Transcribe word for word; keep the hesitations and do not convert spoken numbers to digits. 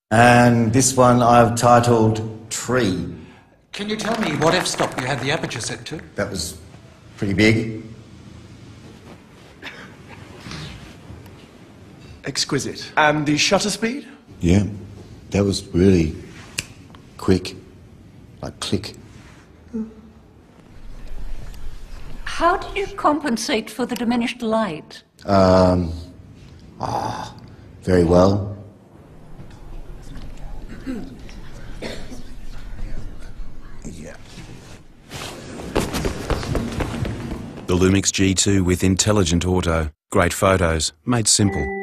And this one I've titled Tree. Can you tell me what f-stop you had the aperture set to? That was pretty big. Exquisite. And the shutter speed? Yeah, that was really quick, like click. How did you compensate for the diminished light? Um, ah, very well. Yeah. The Lumix G two with intelligent auto. Great photos, made simple.